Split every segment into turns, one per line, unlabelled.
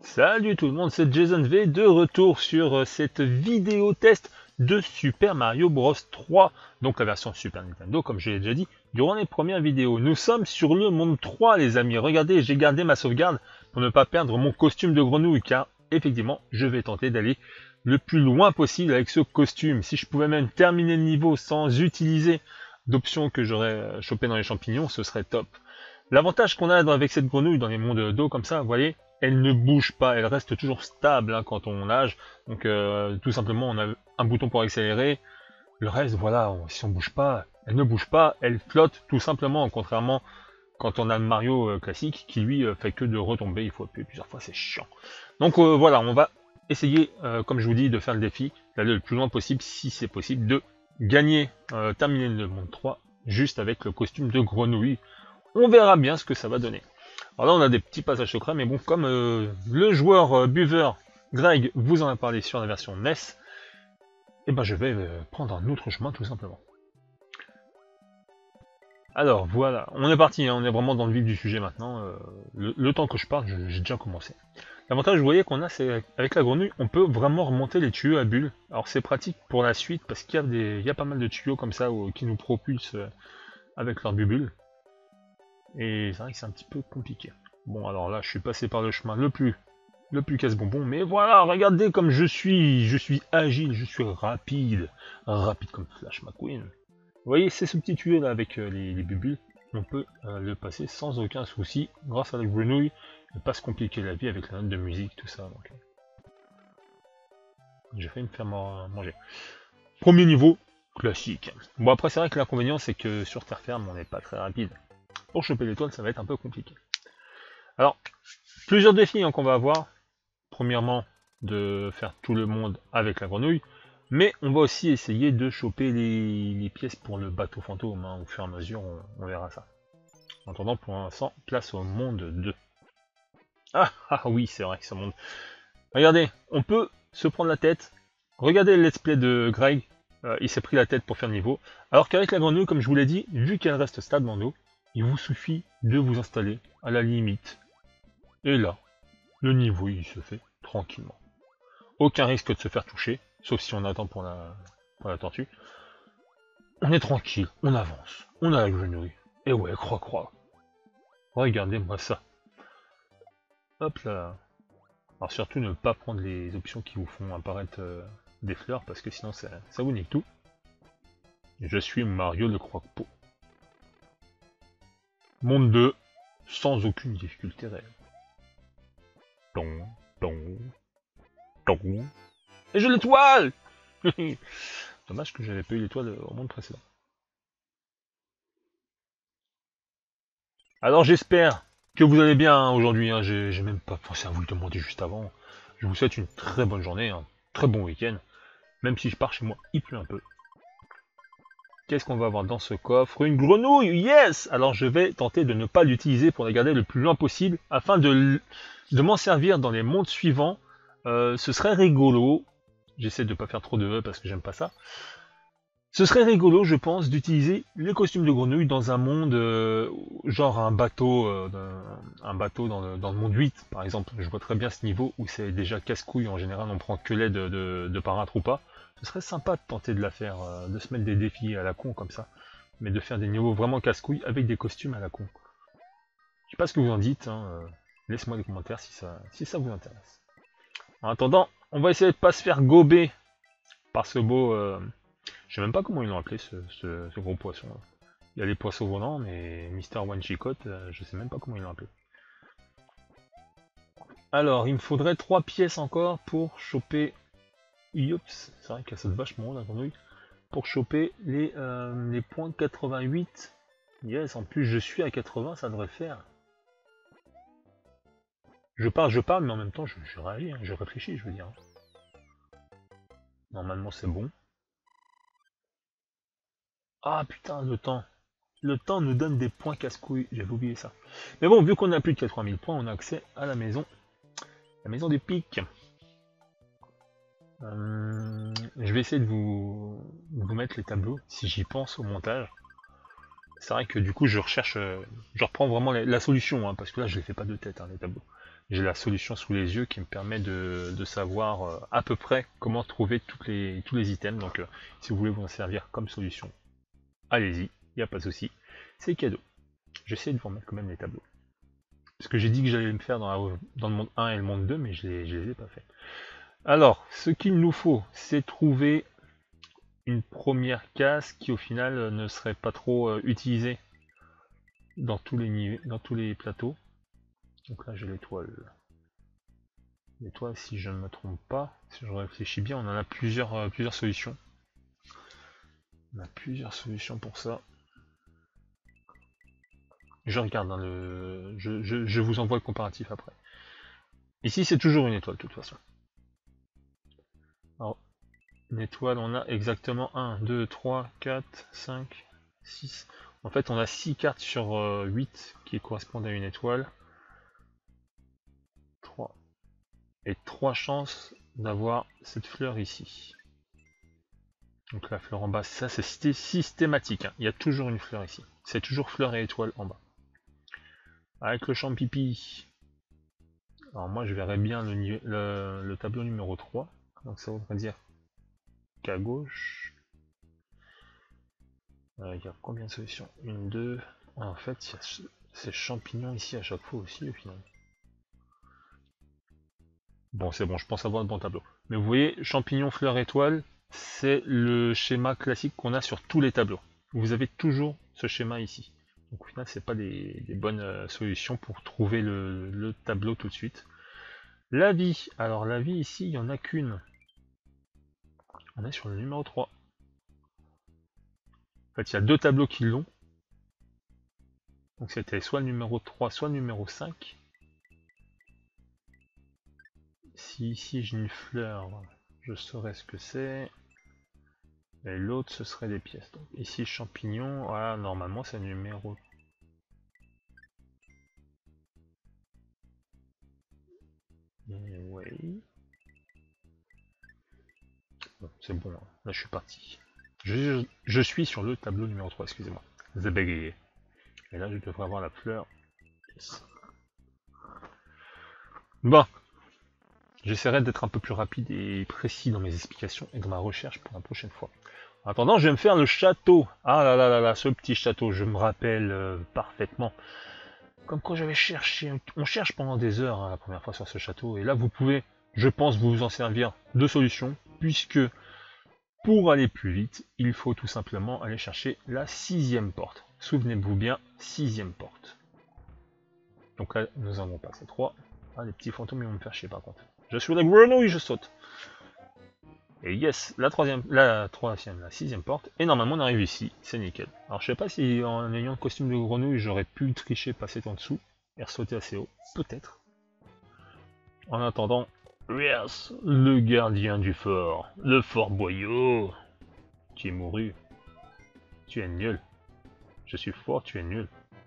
Salut tout le monde, c'est Jason V de retour sur cette vidéo test de Super Mario Bros 3, donc la version Super Nintendo comme je l'ai déjà dit durant les premières vidéos. Nous sommes sur le monde 3 les amis, regardez j'ai gardé ma sauvegarde pour ne pas perdre mon costume de grenouille car effectivement je vais tenter d'aller le plus loin possible avec ce costume. Si je pouvais même terminer le niveau sans utiliser d'options que j'aurais chopé dans les champignons, ce serait top. L'avantage qu'on a avec cette grenouille dans les mondes d'eau comme ça, vous voyez, elle ne bouge pas, elle reste toujours stable hein, quand on nage. Donc tout simplement, on a un bouton pour accélérer. Le reste, voilà, si on bouge pas, elle ne bouge pas, elle flotte tout simplement, contrairement quand on a le Mario classique qui lui fait que de retomber, il faut appuyer plusieurs fois, c'est chiant. Donc voilà, on va essayer, comme je vous dis, de faire le défi, d'aller le plus loin possible, si c'est possible, de gagner, terminer le monde 3, juste avec le costume de grenouille. On verra bien ce que ça va donner. Alors là, on a des petits passages secrets, mais bon, comme le joueur buveur Greg vous en a parlé sur la version NES, et ben je vais prendre un autre chemin tout simplement. Alors voilà, on est parti, hein, on est vraiment dans le vif du sujet maintenant. Le temps que je parle, j'ai déjà commencé. L'avantage, vous voyez, qu'on a, c'est avec la grenouille, on peut vraiment remonter les tuyaux à bulles. Alors c'est pratique pour la suite, parce qu'il y a pas mal de tuyaux comme ça qui nous propulsent avec leur bubule. Et c'est vrai que c'est un petit peu compliqué. Bon, alors là, je suis passé par le chemin le plus casse-bonbon, mais voilà, regardez comme je suis agile, je suis rapide comme Flash McQueen. Vous voyez, c'est ce petit tuyau là avec les bubules, on peut le passer sans aucun souci, grâce à la grenouille, ne pas se compliquer la vie avec la note de musique, tout ça. Donc. J'ai failli me faire manger. Premier niveau, classique. Bon, après, c'est vrai que l'inconvénient, c'est que sur terre ferme, on n'est pas très rapide. Pour choper l'étoile, ça va être un peu compliqué. Alors, plusieurs défis hein, qu'on va avoir. Premièrement, de faire tout le monde avec la grenouille. Mais on va aussi essayer de choper les pièces pour le bateau fantôme. Hein. Au fur et à mesure, on verra ça. En attendant, pour l'instant, place au monde 2. Ah oui, c'est vrai que ce monde... Regardez, on peut se prendre la tête. Regardez le let's play de Greg. Il s'est pris la tête pour faire le niveau. Alors qu'avec la grenouille, comme je vous l'ai dit, vu qu'elle reste stable en eau, il vous suffit de vous installer à la limite. Et là, le niveau il se fait tranquillement. Aucun risque de se faire toucher, sauf si on attend pour la tortue. On est tranquille, on avance, on a la grenouille. Et ouais, croix. Regardez-moi ça. Hop là. Alors surtout ne pas prendre les options qui vous font apparaître des fleurs, parce que sinon ça vous nique tout. Je suis Mario le croque-pot. Monde 2, sans aucune difficulté réelle. Et j'ai l'étoile. Dommage que j'avais pas eu l'étoile au monde précédent. Alors j'espère que vous allez bien hein, aujourd'hui. Hein. J'ai même pas pensé à vous le demander juste avant. Je vous souhaite une très bonne journée, un très bon week-end. Même si je pars chez moi, il pleut un peu. Qu'est-ce qu'on va avoir dans ce coffre? Une grenouille, yes! Alors je vais tenter de ne pas l'utiliser pour la garder le plus loin possible, afin de m'en servir dans les mondes suivants. Ce serait rigolo, j'essaie de ne pas faire trop de E parce que j'aime pas ça. Ce serait rigolo, je pense, d'utiliser les costumes de grenouille dans un monde, genre un bateau dans le monde 8, par exemple. Je vois très bien ce niveau où c'est déjà casse-couille, en général on prend que l'aide de parade ou pas. Ce serait sympa de tenter de la faire, de se mettre des défis à la con comme ça, mais de faire des niveaux vraiment casse-couille avec des costumes à la con. Je sais pas ce que vous en dites, hein, laissez-moi des commentaires si ça vous intéresse. En attendant, on va essayer de pas se faire gober par ce beau... je sais même pas comment ils l'ont appelé ce gros poisson. Là. Il y a les poissons volants, mais Mister One Chicote, je sais même pas comment ils l'ont appelé. Alors, il me faudrait 3 pièces encore pour choper... Yops, c'est vrai qu'elle saute vachement la grenouille. Pour choper les points 88. Yes, en plus je suis à 80, ça devrait faire. Je parle, mais en même temps je réagis, hein, je réfléchis, je veux dire. Normalement c'est bon. Ah putain, le temps. Le temps nous donne des points casse-couilles, j'avais oublié ça. Mais bon, vu qu'on a plus de 80 000 points, on a accès à la maison des pics. Je vais essayer de vous mettre les tableaux, si j'y pense au montage. c'est vrai que du coup je recherche, je reprends vraiment la solution, hein, parce que là je les fais pas de tête, hein, les tableaux. J'ai la solution sous les yeux qui me permet de savoir à peu près comment trouver tous les items. Donc si vous voulez vous en servir comme solution, allez-y, il n'y a pas de souci, c'est cadeau. J'essaie de vous remettre quand même les tableaux. Parce que j'ai dit que j'allais me faire dans le monde 1 et le monde 2, mais je les ai pas fait. Alors, ce qu'il nous faut, c'est trouver une première case qui au final ne serait pas trop utilisée dans tous les plateaux. Donc là j'ai l'étoile. L'étoile, si je ne me trompe pas, si je réfléchis bien, on en a plusieurs solutions. On a plusieurs solutions pour ça. Je regarde dans je vous envoie le comparatif après. Ici c'est toujours une étoile de toute façon. Alors, une étoile, on a exactement 1, 2, 3, 4, 5, 6. En fait, on a 6 cartes sur 8 qui correspondent à une étoile. 3. Et 3 chances d'avoir cette fleur ici. Donc la fleur en bas, ça c'est systématique. Hein. Il y a toujours une fleur ici. C'est toujours fleur et étoile en bas. Avec le champ pipi. Alors moi je verrais bien le tableau numéro 3. Donc ça voudrait dire qu'à gauche, il y a combien de solutions? 1, 2. En fait, il y a ces champignons ici à chaque fois aussi au final. Bon, c'est bon, je pense avoir le bon tableau. Mais vous voyez, champignons, fleurs, étoiles, c'est le schéma classique qu'on a sur tous les tableaux. Vous avez toujours ce schéma ici. Donc au final, c'est pas des bonnes solutions pour trouver le tableau tout de suite. La vie. Alors la vie ici, il n'y en a qu'une. On est sur le numéro 3. En fait, il y a 2 tableaux qui l'ont. Donc c'était soit le numéro 3, soit le numéro 5. Si ici j'ai une fleur, je saurais ce que c'est. Et l'autre, ce serait des pièces. Donc ici, champignon, voilà, normalement c'est le numéro. Oui. Bon, c'est bon, hein. Là je suis parti. Je suis sur le tableau numéro 3, excusez-moi. J'ai bégayé. Et là je devrais avoir la fleur. Yes. Bon. J'essaierai d'être un peu plus rapide et précis dans mes explications et dans ma recherche pour la prochaine fois. En attendant, je vais me faire le château. Ah là là là là, ce petit château, je me rappelle parfaitement. Comme quand j'avais cherché, on cherche pendant des heures hein, la première fois sur ce château. Et là, vous pouvez, je pense, vous en servir de solution, puisque pour aller plus vite, il faut tout simplement aller chercher la 6e porte. Souvenez-vous bien, 6e porte. Donc là, nous avons passé 3. Ah, les petits fantômes, ils vont me faire chier par contre. Je suis la grenouille, je saute. Et yes, la 6e porte. Et normalement on arrive ici, c'est nickel. Alors je sais pas si en ayant le costume de grenouille j'aurais pu tricher, passer en dessous et sauter assez haut. Peut-être. En attendant, yes, le gardien du fort, le fort boyau. Tu es mouru. Tu es nul. Je suis fort, tu es nul.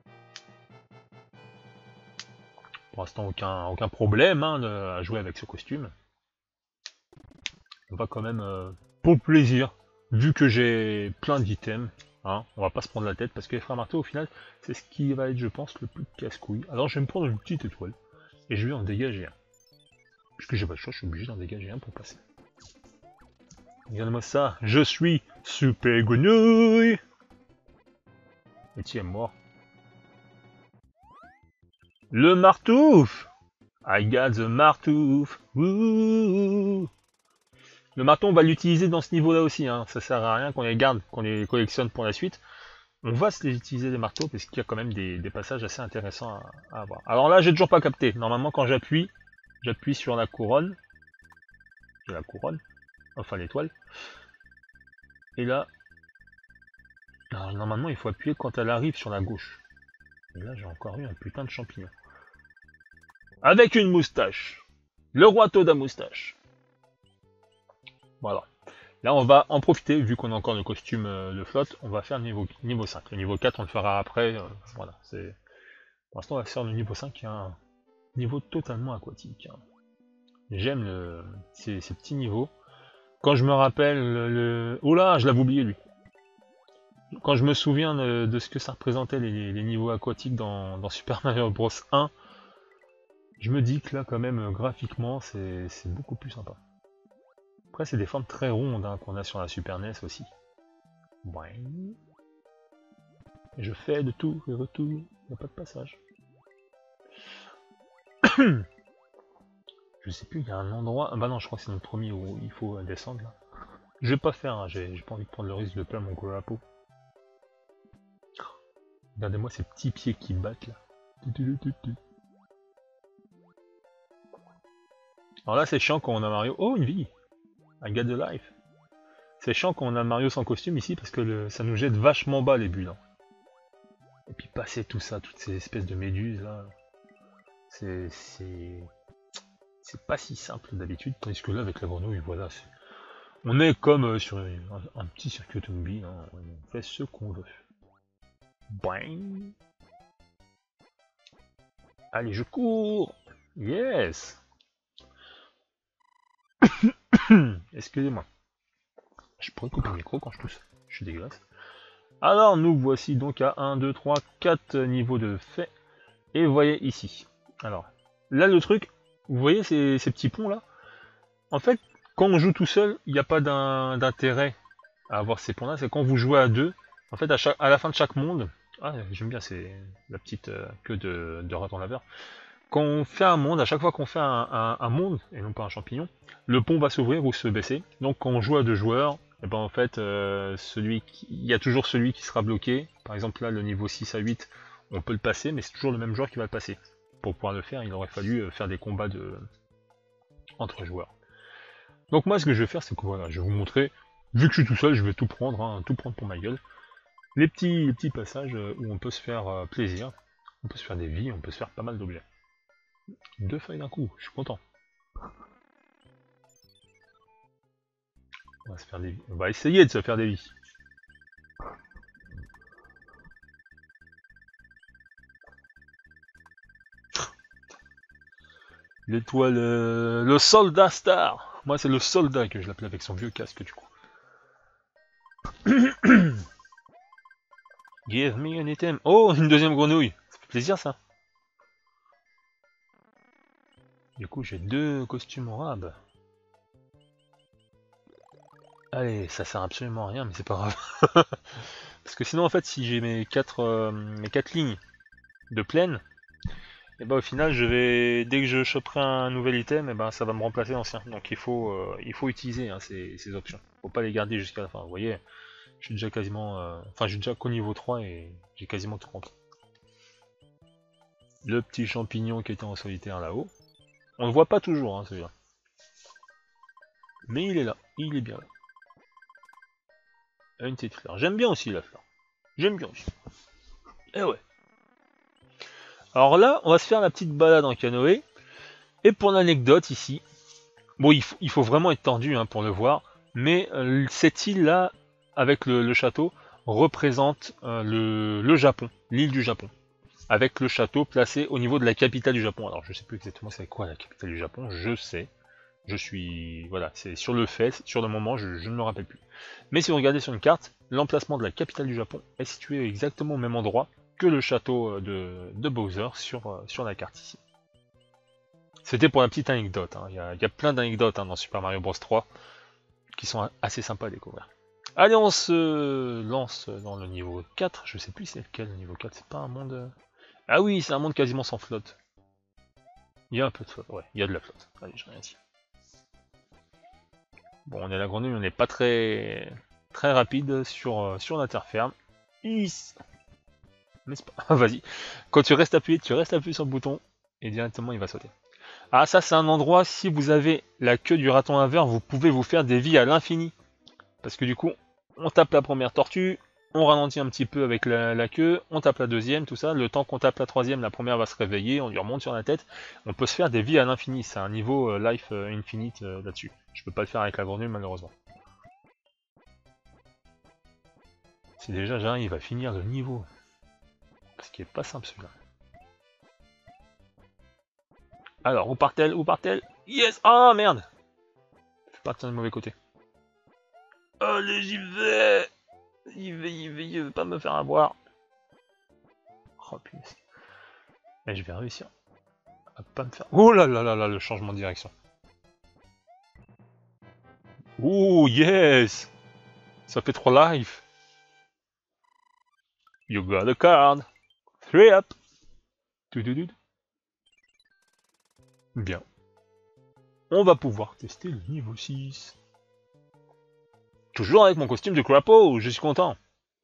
Pour l'instant aucun problème hein, à jouer avec ce costume. On va quand même, pour le plaisir, vu que j'ai plein d'items, hein, on va pas se prendre la tête, parce que les frères marteaux, au final, c'est ce qui va être, je pense, le plus casse-couille. Alors je vais me prendre une petite étoile, et je vais en dégager un. Puisque j'ai pas le choix, je suis obligé d'en dégager un pour passer. Regardez-moi ça, je suis super grenouille. Et tu es mort. Le martouf! I got the martouf! Wouhou! Le marteau, on va l'utiliser dans ce niveau-là aussi, hein. Ça sert à rien qu'on les garde, qu'on les collectionne pour la suite. On va se les utiliser les marteaux parce qu'il y a quand même des passages assez intéressants à avoir. Alors là, j'ai toujours pas capté. Normalement, quand j'appuie sur la couronne. Enfin l'étoile. Et là, alors, normalement, il faut appuyer quand elle arrive sur la gauche. Et là, j'ai encore eu un putain de champignon. Avec une moustache. Le roi Toad à moustache. Voilà. Là, on va en profiter, vu qu'on a encore le costume de flotte, on va faire le niveau 5. Le niveau 4, on le fera après. Voilà. Pour l'instant, on va faire le niveau 5, qui est un niveau totalement aquatique. Hein. J'aime ces petits niveaux. Quand je me rappelle oh là, je l'avais oublié, lui. Quand je me souviens de ce que ça représentait les niveaux aquatiques dans Super Mario Bros 1, je me dis que là quand même graphiquement c'est beaucoup plus sympa. Après c'est des formes très rondes hein, qu'on a sur la Super NES aussi. Ouais. Et je fais de tout et retour, il n'y a pas de passage. Je sais plus, il y a un endroit... Ah bah non, je crois que c'est le premier où il faut descendre là. Je vais pas faire, hein, j'ai pas envie de prendre le risque de perdre mon Grappo. Regardez-moi ces petits pieds qui battent là. Alors là c'est chiant quand on a Mario... Oh, une vie! I got the life! C'est chiant quand on a Mario sans costume ici parce que ça nous jette vachement bas les bulles. Hein. Et puis passer tout ça, toutes ces espèces de méduses là... C'est pas si simple d'habitude, tandis que là avec la grenouille, voilà, on est comme sur un petit circuit automobile, hein, on fait ce qu'on veut. Boing. Allez, je cours. Yes. Excusez-moi. Je pourrais couper le micro quand je tousse. Je suis dégueulasse. Alors, nous voici donc à 1, 2, 3, 4 niveaux de fait. Et vous voyez ici. Alors, là le truc, vous voyez ces petits ponts là? En fait, quand on joue tout seul, il n'y a pas d'intérêt à avoir ces ponts là. C'est quand vous jouez à deux. En fait, à la fin de chaque monde... Ah, j'aime bien, c'est la petite queue de raton laveur. Quand on fait un monde, à chaque fois qu'on fait un monde, et non pas un champignon, le pont va s'ouvrir ou se baisser. Donc quand on joue à deux joueurs, et ben en fait, il y a toujours celui qui sera bloqué. Par exemple là, le niveau 6 à 8, on peut le passer, mais c'est toujours le même joueur qui va le passer. Pour pouvoir le faire, il aurait fallu faire des combats entre joueurs. Donc moi, ce que je vais faire, c'est que voilà, je vais vous montrer, vu que je suis tout seul, je vais tout prendre, hein, tout prendre pour ma gueule. Les petits passages où on peut se faire plaisir, on peut se faire des vies, on peut se faire pas mal d'objets. 2 feuilles d'un coup, je suis content. On va se faire des vies. On va essayer de se faire des vies. L'étoile... le soldat star. Moi c'est le soldat que je l'appelle avec son vieux casque du coup. Give me an item. Oh, une deuxième grenouille. Ça fait plaisir ça. Du coup j'ai 2 costumes arabes. Allez, ça sert absolument à rien, mais c'est pas grave. Parce que sinon, en fait, si j'ai mes 4 lignes de plaine, et bah au final, dès que je choperai un nouvel item, et ben ça va me remplacer l'ancien. Donc il faut utiliser hein, ces options. Faut pas les garder jusqu'à la fin. Vous voyez, je suis déjà quasiment, enfin, j'ai déjà qu'au niveau 3 et j'ai quasiment tout compris. Le petit champignon qui était en solitaire là-haut. On le voit pas toujours, hein, celui-là. Mais il est là, il est bien là. Une petite fleur. J'aime bien aussi la fleur. J'aime bien aussi. Eh ouais. Alors là, on va se faire la petite balade en canoë. Et pour l'anecdote ici, bon, il faut vraiment être tendu hein, pour le voir, mais cette île-là, avec le château, représente le Japon, l'île du Japon, avec le château placé au niveau de la capitale du Japon. Alors je sais plus exactement c'est quoi la capitale du Japon, je sais, je suis... Voilà, c'est sur le fait, sur le moment, je ne me rappelle plus. Mais si vous regardez sur une carte, l'emplacement de la capitale du Japon est situé exactement au même endroit que le château de Bowser sur la carte ici. C'était pour la petite anecdote, hein. Il y a plein d'anecdotes hein, dans Super Mario Bros 3 qui sont assez sympas à découvrir. Allez, on se lance dans le niveau 4, je sais plus c'est lequel le niveau 4, c'est pas un monde... Ah oui, c'est un monde quasiment sans flotte. Il y a un peu de flotte, ouais, il y a de la flotte. Allez, j'ai rien dit. Bon, on est à la grenouille, on n'est pas très rapide sur la terre ferme. N'est-ce pas? Vas-y. Quand tu restes appuyé sur le bouton et directement il va sauter. Ah, ça c'est un endroit, si vous avez la queue du raton laveur, vous pouvez vous faire des vies à l'infini. Parce que du coup, on tape la première tortue, on ralentit un petit peu avec la queue, on tape la deuxième, tout ça. Le temps qu'on tape la troisième, la première va se réveiller, on lui remonte sur la tête. On peut se faire des vies à l'infini, c'est un niveau life infinite là-dessus. Je peux pas le faire avec la grenouille malheureusement. Si déjà j'arrive à finir le niveau, parce qu'il est pas simple celui-là. Alors, où part-elle? Où part-elle? Yes! Ah merde! Je suis parti du mauvais côté. Allez, j'y vais! Il veut pas me faire avoir. Oh punaise. Mais je vais réussir à pas me faire... Oh là là là là, le changement de direction. Oh yes. Ça fait 3 lives. You got a card. 3 up. Bien. On va pouvoir tester le niveau 6. Toujours avec mon costume de crapaud, je suis content.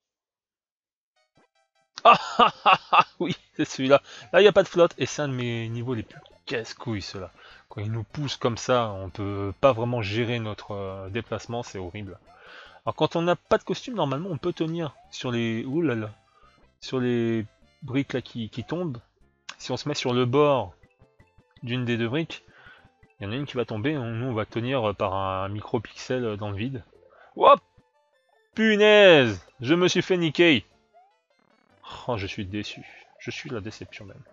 Ah ah ah ah, oui, c'est celui-là. Là, il n'y a pas de flotte, et c'est un de mes niveaux les plus casse-couilles, ceux-là. Quand il nous pousse comme ça, on peut pas vraiment gérer notre déplacement, c'est horrible. Alors quand on n'a pas de costume, normalement, on peut tenir sur les... Ouh là là. Sur les briques là qui tombent. Si on se met sur le bord d'une des deux briques, il y en a une qui va tomber, nous on va tenir par un micro-pixel dans le vide. Hop! Punaise! Je me suis fait niquer! Oh, je suis déçu. Je suis la déception même.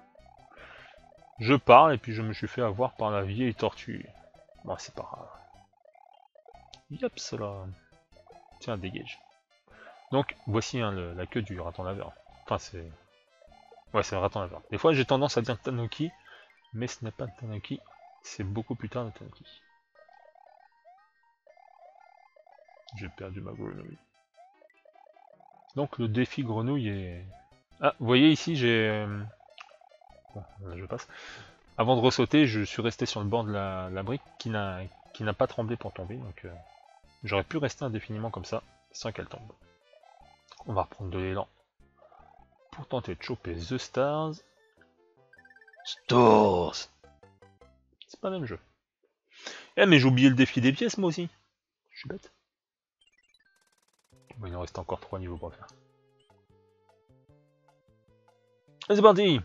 Je parle et puis je me suis fait avoir par la vieille tortue. Bon, c'est pas grave. Yep, cela. Tiens, dégage. Donc, voici hein, la queue du raton laveur. Enfin, c'est... Ouais, c'est le raton laveur. Des fois, j'ai tendance à dire Tanuki, mais ce n'est pas Tanuki. C'est beaucoup plus tard le Tanuki. J'ai perdu ma grenouille. Donc, le défi grenouille est... Ah, vous voyez ici, j'ai... Bon, je passe. Avant de ressauter, je suis resté sur le bord de la brique qui n'a pas tremblé pour tomber, donc j'aurais pu rester indéfiniment comme ça, sans qu'elle tombe. On va reprendre de l'élan pour tenter de choper The Stars. Stars! C'est pas le même jeu. Eh mais j'ai oublié le défi des pièces moi aussi. Je suis bête. Bon, il en reste encore 3 niveaux pour faire. Allez, c'est parti!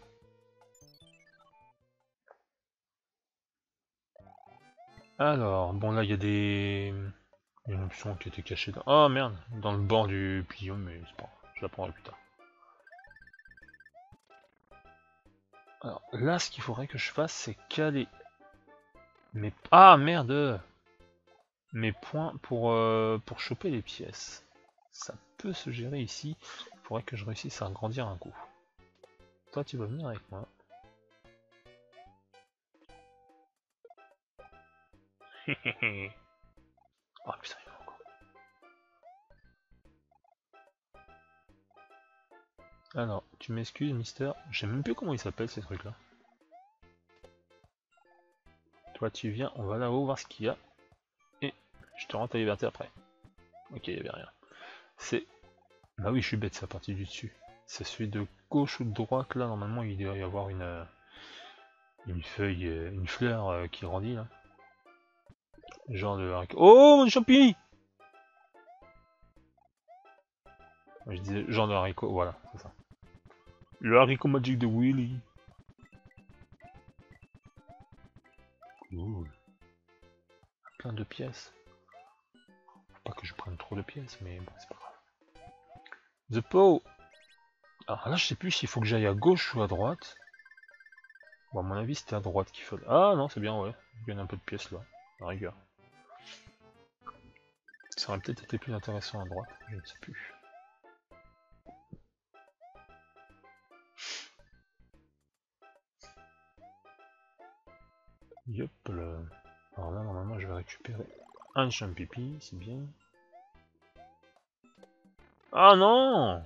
Alors, bon là il y a des... une option qui était cachée dans... Oh merde! Dans le bord du plion, mais c'est pas grave, je la prendrai plus tard. Alors là, ce qu'il faudrait que je fasse, c'est caler mes... Ah merde! Mes points pour choper les pièces. Ça peut se gérer ici. Il faudrait que je réussisse à agrandir un coup. Toi, tu vas venir avec moi. Oh putain, il y en a encore. Alors, tu m'excuses, Mister. Je sais même plus comment il s'appelle ces trucs-là. Toi, tu viens, on va là-haut voir ce qu'il y a. Et je te rends ta liberté après. Ok, il n'y avait rien. C'est... Bah oui, je suis bête, c'est la partie du dessus. C'est celui de gauche ou de droite, là, normalement, il doit y avoir une feuille, une fleur qui grandit, là. Genre de haricot. Oh, mon champi! Je disais genre de haricot, voilà, c'est ça. Le haricot magique de Willy. Cool. Plein de pièces. Faut pas que je prenne trop de pièces, mais bon, c'est pas grave. The Pow! Alors là, je sais plus s'il faut que j'aille à gauche ou à droite. Bon, à mon avis, c'était à droite qu'il fallait. Ah non, c'est bien, ouais. Il y en a un peu de pièces là, à la rigueur. Ça aurait peut-être été plus intéressant à droite, je ne sais plus. Yep, le... Alors là, normalement, je vais récupérer un champipi, c'est bien. Ah non!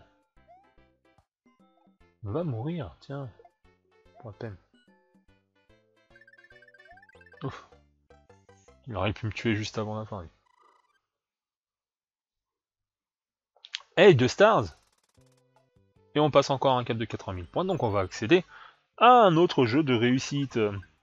On va mourir, tiens. Pour la peine. Ouf. Il aurait pu me tuer juste avant la fin. Hey, 2 stars! Et on passe encore un cap de 80 000 points, donc on va accéder à un autre jeu de réussite.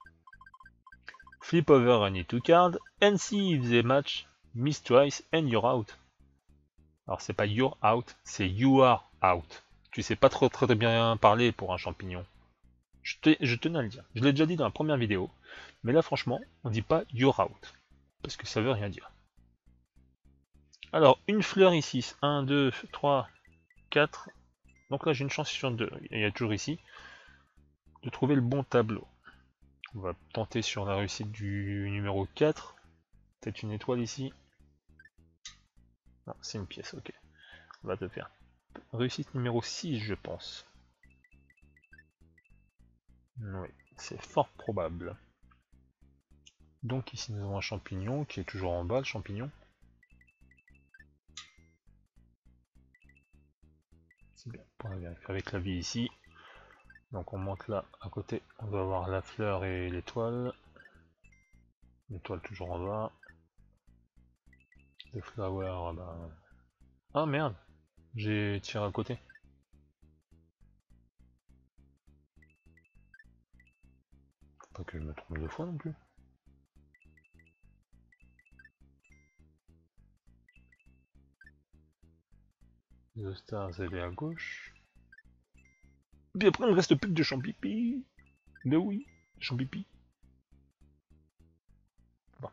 Flip over any 2 cards, and see if the match miss twice and you're out. Alors c'est pas you're out, c'est you are out. Tu sais pas très bien parler pour un champignon. Je tenais à le dire. Je l'ai déjà dit dans la première vidéo. Mais là franchement, on dit pas you're out. Parce que ça veut rien dire. Alors, une fleur ici. 1, 2, 3, 4. Donc là j'ai une chance sur 2. Il y a toujours ici. De trouver le bon tableau. On va tenter sur la réussite du numéro 4. Peut-être une étoile ici. Non, c'est une pièce, ok. va te faire. Réussite numéro 6, je pense. Oui, c'est fort probable. Donc ici nous avons un champignon qui est toujours en bas, le champignon. C'est bien, pour vérifier avec la vie ici. Donc on monte là à côté, on doit avoir la fleur et l'étoile. L'étoile toujours en bas. Le flower, bah... Ah merde, j'ai tiré à côté. Faut pas que je me trompe 2 fois non plus. The Stars, elle est à gauche. Puis après, il ne reste plus que de champipi. Mais oui, champipi. Bon.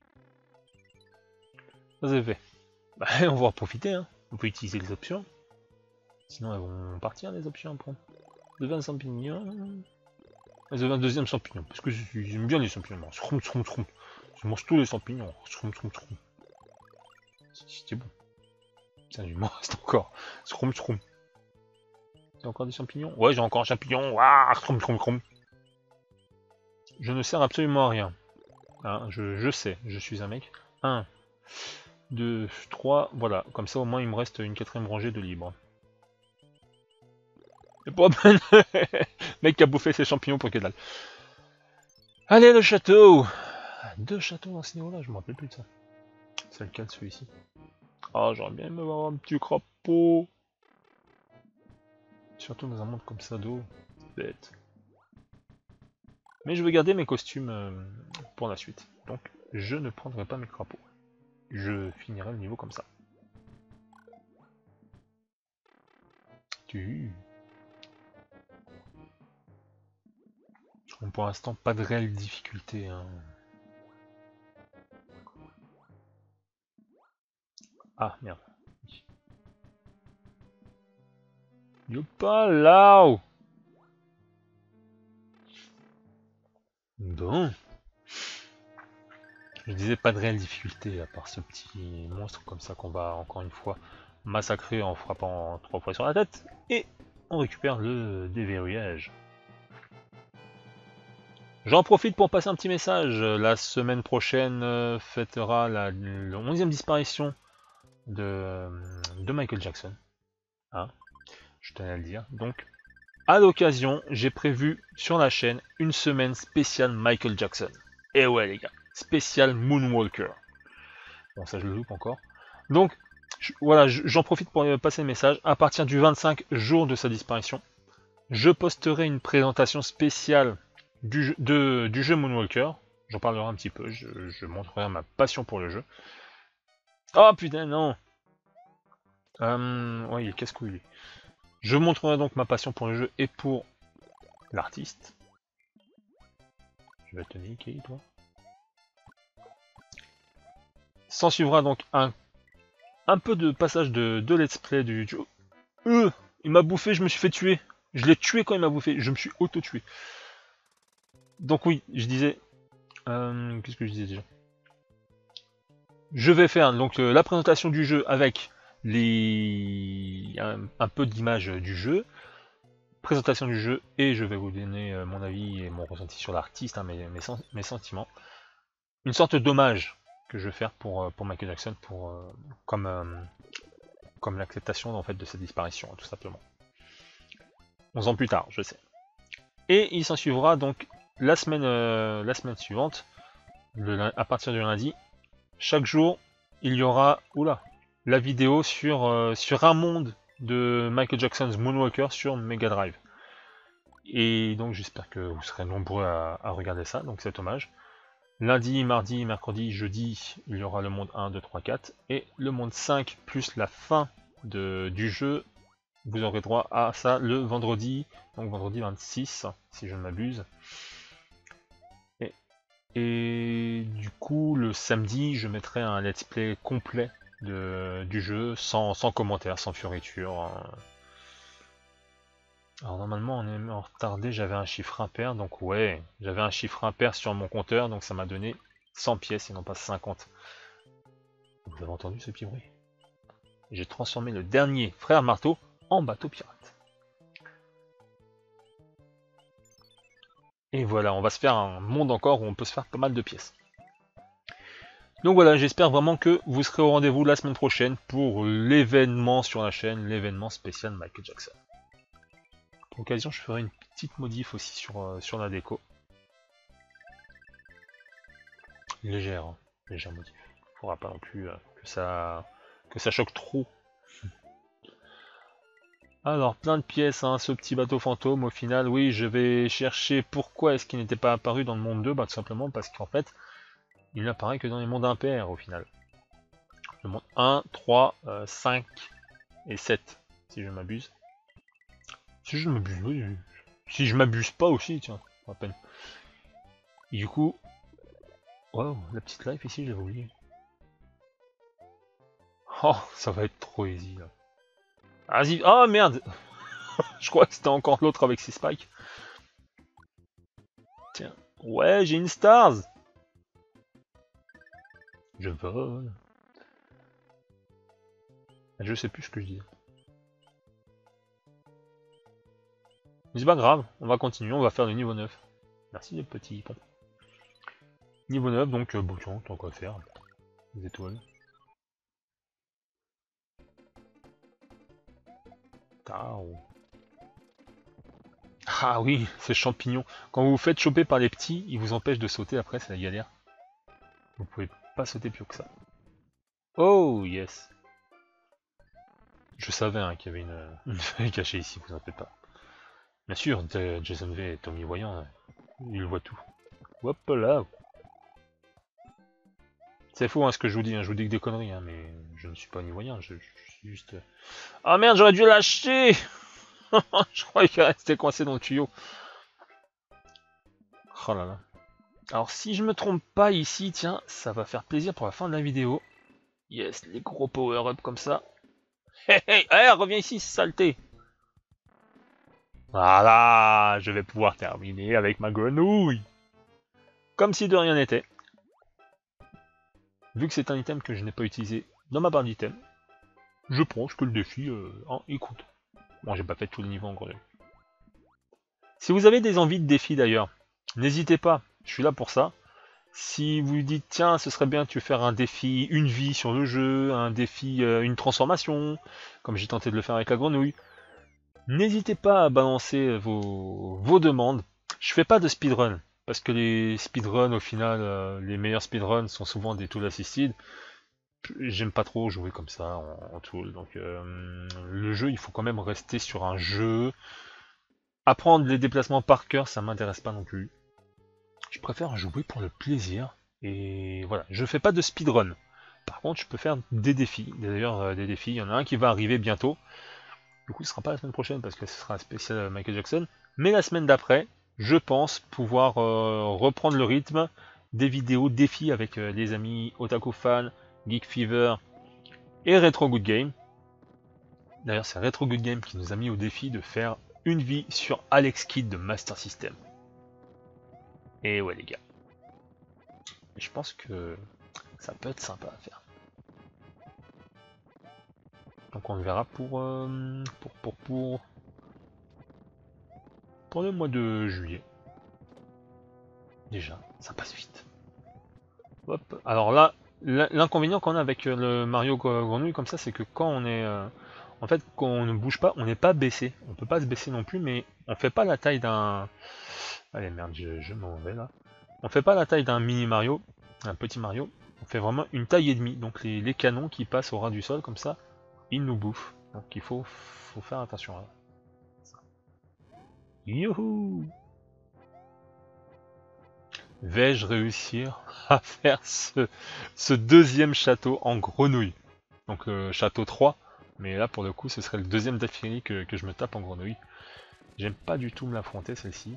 Ça c'est fait. Bah, on va en profiter, hein. On peut utiliser les options. Sinon, elles vont partir, les options après. De 20 champignons. Elles ont un deuxième champignon. Parce que j'aime bien les champignons. Schroum, schroum, schroum. Je mange tous les champignons. Schroum, schroum, schroum. C'était bon. Tiens, il m'en reste encore. Schroum, schroum. J'ai encore des champignons? Ouais, j'ai encore un champignon. Waouh, schroum, schroum, schroum. Je ne sers absolument à rien. Hein, je sais, je suis un mec. 1, 2, 3, voilà. Comme ça, au moins, il me reste une 4ème rangée de libre. Et pas peine. Mec qui a bouffé ses champignons pour que dalle. Allez, le château. 2 châteaux dans ce niveau-là, je me rappelle plus de ça. C'est lequel, celui-ci? Ah, j'aurais bien aimé avoir un petit crapaud. Surtout dans un monde comme ça d'eau. C'est bête. Mais je veux garder mes costumes pour la suite. Donc, je ne prendrai pas mes crapauds. Je finirai le niveau comme ça. Pour l'instant, pas de réelle difficulté. Hein. Ah, merde. Youpa là. Bon. Je disais pas de réelle difficulté, à part ce petit monstre comme ça qu'on va encore une fois massacrer en frappant 3 fois sur la tête. Et on récupère le déverrouillage. J'en profite pour passer un petit message. La semaine prochaine fêtera la 11e disparition de Michael Jackson. Hein, je tenais à le dire. Donc, à l'occasion, j'ai prévu sur la chaîne une semaine spéciale Michael Jackson. Et ouais les gars, spécial Moonwalker. Bon ça je le loupe encore. Donc, voilà, j'en profite pour passer le message. À partir du 25 jour de sa disparition, je posterai une présentation spéciale du jeu Moonwalker. J'en parlerai un petit peu, je montrerai ma passion pour le jeu. Oh putain non. Ouais, il est casse-couille. Je montrerai donc ma passion pour le jeu et pour l'artiste. Je vais te niquer, toi. S'en suivra donc un peu de passage de let's play du jeu. Il m'a bouffé, je me suis fait tuer. Je l'ai tué quand il m'a bouffé, je me suis auto-tué. Donc oui, je disais... Qu'est-ce que je disais déjà? Je vais faire donc la présentation du jeu avec un peu d'image du jeu, présentation du jeu, et je vais vous donner mon avis et mon ressenti sur l'artiste, hein, mes sentiments. Une sorte d'hommage que je vais faire pour Michael Jackson, comme l'acceptation en fait de sa disparition, tout simplement. 11 ans plus tard, je sais. Et il s'en suivra donc la semaine suivante, à partir du lundi, chaque jour, il y aura la vidéo sur un monde de Michael Jackson's Moonwalker sur Mega Drive. Et donc j'espère que vous serez nombreux à regarder ça, donc cet hommage. Lundi, mardi, mercredi, jeudi, il y aura le monde 1, 2, 3, 4. Et le monde 5 plus la fin du jeu, vous aurez droit à ça le vendredi, donc vendredi 26, si je ne m'abuse. Et du coup, le samedi, je mettrai un let's play complet du jeu, sans commentaire, sans fioriture. Alors normalement, on est en retardé, j'avais un chiffre impair, donc ouais, j'avais un chiffre impair sur mon compteur, donc ça m'a donné 100 pièces et non pas 50. Vous avez entendu ce petit bruit? J'ai transformé le dernier frère marteau en bateau pirate. Et voilà, on va se faire un monde encore où on peut se faire pas mal de pièces. Donc voilà, j'espère vraiment que vous serez au rendez-vous la semaine prochaine pour l'événement sur la chaîne, l'événement spécial Michael Jackson. Pour l'occasion, je ferai une petite modif aussi sur la déco. Légère, hein, légère modif. Faudra pas non plus que ça choque trop. Alors, plein de pièces, hein, ce petit bateau fantôme, au final, oui, je vais chercher pourquoi est-ce qu'il n'était pas apparu dans le monde 2, bah tout simplement parce qu'en fait, il n'apparaît que dans les mondes impairs, au final. Le monde 1, 3, 5 et 7, si je m'abuse. Si je m'abuse, oui. Si je m'abuse pas aussi, tiens, à peine. Et du coup... Wow, la petite life ici, j'avais oublié. Oh, ça va être trop easy, là. Vas-y, oh merde. Je crois que c'était encore l'autre avec ses spikes. Tiens, ouais, j'ai une stars. Je vole. Je sais plus ce que je dis. Mais c'est pas grave, on va continuer, on va faire le niveau 9. Merci les petits ponts. Niveau 9, donc bouton, tant qu'à faire. Les étoiles. Tao. Ah oui, ces champignons. Quand vous vous faites choper par les petits, ils vous empêchent de sauter après, c'est la galère. Vous pouvez pas sauter plus haut que ça. Oh yes. Je savais hein, qu'il y avait une feuille cachée ici, vous en faites pas. Bien sûr, Jason V est omnivoyant, il voit tout. Hop là. C'est faux hein, ce que je vous dis que des conneries, hein, mais je ne suis pas omnivoyant, je suis juste... Ah merde, j'aurais dû lâcher. Je croyais qu'il restait coincé dans le tuyau. Oh là là. Alors si je me trompe pas ici, tiens, ça va faire plaisir pour la fin de la vidéo. Yes, les gros power-up comme ça. Hey, hey, hey, reviens ici, saleté. Voilà, je vais pouvoir terminer avec ma grenouille. Comme si de rien n'était. Vu que c'est un item que je n'ai pas utilisé dans ma barre d'item, je pense que le défi, écoute. Bon, j'ai pas fait tous les niveaux en grenouille. Si vous avez des envies de défis d'ailleurs, n'hésitez pas, je suis là pour ça. Si vous dites, tiens, ce serait bien de faire un défi, une vie sur le jeu, un défi, une transformation, comme j'ai tenté de le faire avec la grenouille, n'hésitez pas à balancer vos demandes. Je fais pas de speedrun, parce que les speedruns, au final, les meilleurs speedruns sont souvent des tool assisted. J'aime pas trop jouer comme ça en tool, donc le jeu, il faut quand même rester sur un jeu. Apprendre les déplacements par cœur, ça m'intéresse pas non plus. Je préfère jouer pour le plaisir, et voilà, je fais pas de speedrun. Par contre, je peux faire des défis, d'ailleurs des défis, il y en a un qui va arriver bientôt. Du coup, ce sera pas la semaine prochaine parce que ce sera un spécial Michael Jackson, mais la semaine d'après, je pense pouvoir reprendre le rythme des vidéos défis avec les amis Otaku Fan, Geek Fever et Retro Good Game. D'ailleurs, c'est Retro Good Game qui nous a mis au défi de faire une vie sur Alex Kidd de Master System. Et ouais les gars, je pense que ça peut être sympa à faire. Donc on le verra pour le mois de juillet. Déjà, ça passe vite. Hop. Alors là, l'inconvénient qu'on a avec le Mario Grenouille comme ça, c'est que quand on est... en fait, quand on ne bouge pas, on n'est pas baissé. On peut pas se baisser non plus, mais on fait pas la taille d'un... Allez merde, je m'en vais là. On fait pas la taille d'un mini Mario, un petit Mario. On fait vraiment une taille et demie. Donc les canons qui passent au ras du sol comme ça, ils nous bouffent. Donc il faut faire attention à ça. Youhou! Vais-je réussir à faire ce deuxième château en grenouille? Donc château 3, mais là pour le coup ce serait le deuxième d'affilée que je me tape en grenouille. J'aime pas du tout me l'affronter celle-ci.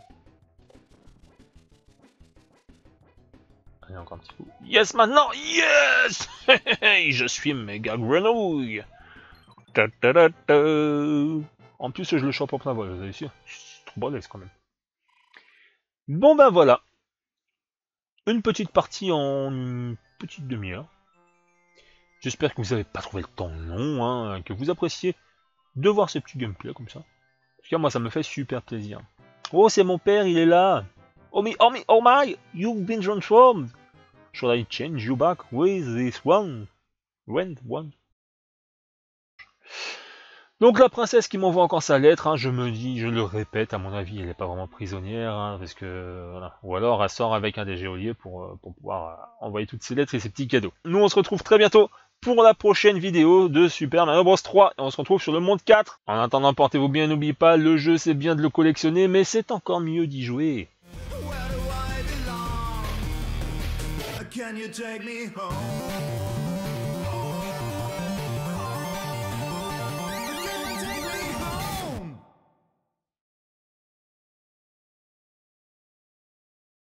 Allez, encore un petit coup. Yes maintenant! Yes! Je suis méga grenouille! Ta -ta -ta -ta. En plus je le chope en plein vol, vous avez vu? C'est trop balèze quand même. Bon ben voilà. Une petite partie en une petite demi-heure. J'espère que vous n'avez pas trouvé le temps long, hein, que vous appréciez de voir ces petits gameplays comme ça. En tout cas, moi, ça me fait super plaisir. Oh, c'est mon père, il est là. Oh my, you've been transformed. Should I change you back with this one? One. Donc la princesse qui m'envoie encore sa lettre, hein, je me dis, je le répète, à mon avis, elle n'est pas vraiment prisonnière, hein, parce que voilà. Ou alors elle sort avec un des geôliers pour pouvoir envoyer toutes ses lettres et ses petits cadeaux. Nous on se retrouve très bientôt pour la prochaine vidéo de Super Mario Bros 3, et on se retrouve sur le monde 4. En attendant, portez-vous bien, n'oubliez pas, le jeu c'est bien de le collectionner, mais c'est encore mieux d'y jouer.
Can you take me home?